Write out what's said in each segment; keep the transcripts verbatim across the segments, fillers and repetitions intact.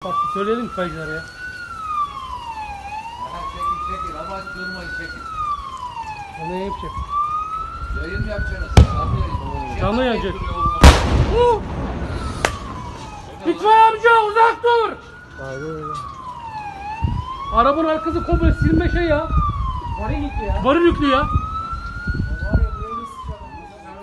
Bak söyleyelim kayıcılara ya. Aha, çekin çekin ama durmayın çekin. O ne yapacak? Yayın mı yapacaksınız? Canlı yayın. Canlı yayıncı. İtfaiye amca uzak dur. Abi öyle. Arabanın arkası komple silme şey ya. Varil yüklü ya. Varil yüklü ya. Var ya buraya da sıçalım.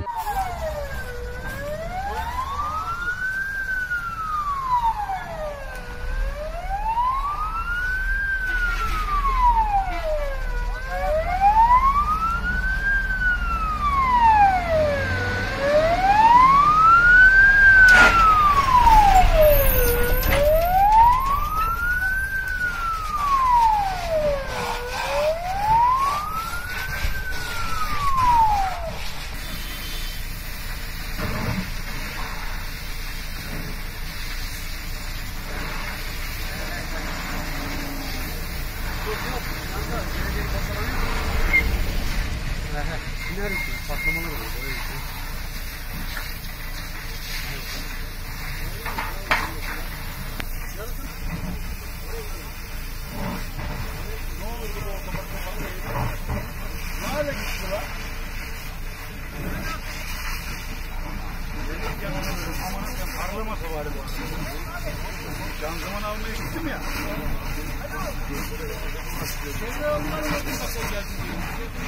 Patlamalar oluyor. Nerede gitti lan? Parlamasa bari bu. Şanzıman almaya gittim ya. Şimdi onların nasıl nasıl geldi diye.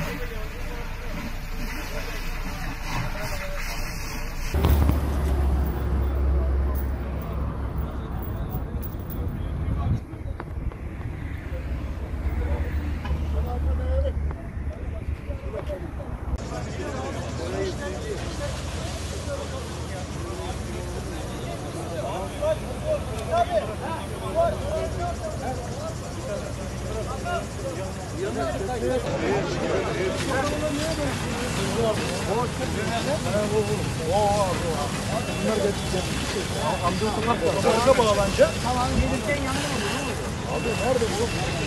Amca bağlanacak. Tamam gelirken yanına mı? Abi nerede bu?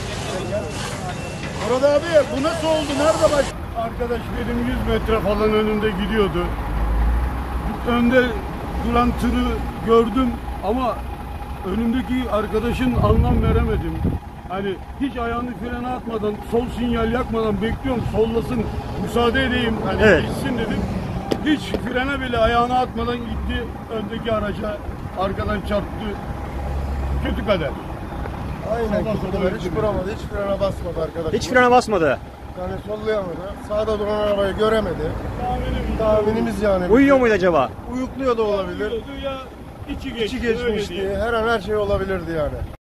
Murat abi bu nasıl oldu? Nerede baş? Arkadaş benim yüz metre falan önünde gidiyordu. Önde duran tırı gördüm ama önümdeki arkadaşın anlam veremedim. Hani hiç ayağını frene atmadan, sol sinyal yakmadan bekliyorum, sollasın, müsaade edeyim, hani Evet. gitsin dedim. Hiç frene bile ayağını atmadan gitti öndeki araca, arkadan çarptı. Kötü kader. Aynen Sola sola gitti. Hiç vuramadı, hiç frene basmadı arkadaş. Hiç frene basmadı. Yani sollayamadı. Sağda duran arabayı göremedi. Tahminim, Tahminimiz yani. Uyuyor muydu acaba? Uyukluyor da olabilir. Ya içi geçti, İçi öyle geçmişti. diyeyim. Her an her şey olabilirdi yani.